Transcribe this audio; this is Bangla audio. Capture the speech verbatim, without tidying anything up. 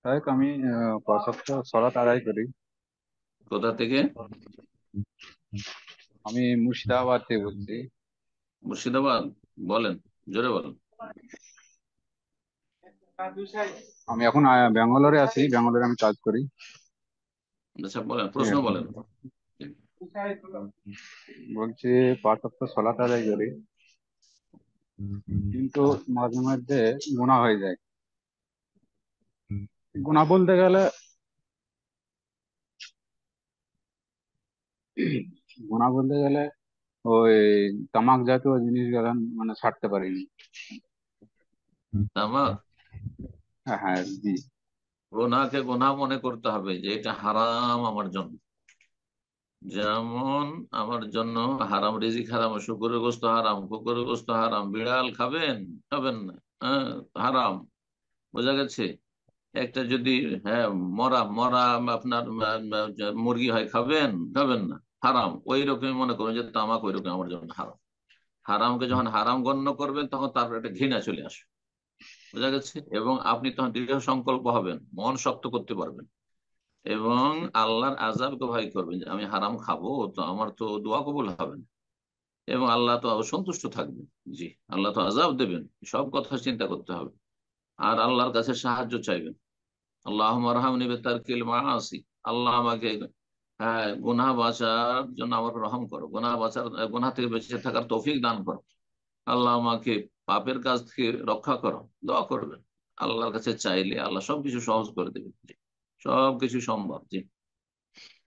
তাই তো আমি আহ, পাঁচ ওয়াক্ত সালাত আদায় করি। কোথা থেকে? আমি মুর্শিদাবাদ থেকে বলছি। মুর্শিদাবাদ? বলেন, জোরে বলেন। আমি এখন আহ, ব্যাঙ্গালোরে আছি, ব্যাঙ্গালোরে আমি কাজ করি। আচ্ছা, বলেন, ঠিক প্রশ্ন আছে, বলেন। বলছি পাঁচ ওয়াক্ত সালাত আদায় করি, কিন্তু মাঝে মধ্যে গুনাহ হয়ে যায়। গুনাহ বলতে গেলে, গুনাহ বলতে গেলে ওই তামাক জাতীয় জিনিস গুলো মানে ছাড়তে পারিনি। তামাক? হ্যাঁ হ্যাঁ, জি। গোনাকে গোনা মনে করতে হবে যে এটা হারাম আমার জন্য। যেমন আমার জন্য হারাম, রিজিক হারাম, শুকরের গোস্ত হারাম, কুকুরের গোস্ত হারাম, বিড়াল খাবেন খাবেন না, হ্যাঁ, হারাম। বোঝা গেছে? একটা যদি, হ্যাঁ, মরা মরা আপনার আহ, আহ, মুরগি হয়, খাবেন খাবেন না, হারাম। ওই রকমই মনে করুন যে তামাক ওই রকম আমার জন্য হারাম। হারামকে যখন হারাম গণ্য করবেন তখন তারপর একটা ঘৃণা চলে আসবে। বোঝা গেছে? এবং আপনি তখন দৃঢ় সংকল্প হবেন, মন শক্ত করতে পারবেন, এবং আল্লাহর আযাবকে ভয় করবেন যে আমি হারাম খাবো তো আমার তো দোয়া কবুল হবে না, এবং আল্লাহ তো অসন্তুষ্ট থাকবেন। জি, আল্লাহ তো আযাব দেবেন। সব কথা চিন্তা করতে হবে। আর আল্লাহর কাছে সাহায্য চাইবেন। আল্লাহুম্মা আরহামনি বিতারকিল মাআসি। আল্লাহ আমাকে, হ্যাঁ, গুনাহ বাঁচার জন্য আমার রহম করো, গুনাহ বাঁচার, গুনাহ থেকে বেঁচে থাকার তৌফিক দান করো। আল্লাহ আমাকে পাপের কাজ থেকে রক্ষা করো। দোয়া করবেন। আল্লাহর কাছে চাইলে আল্লাহ সবকিছু সহজ করে দেবেন। জি, সবকিছু সম্ভব। জি।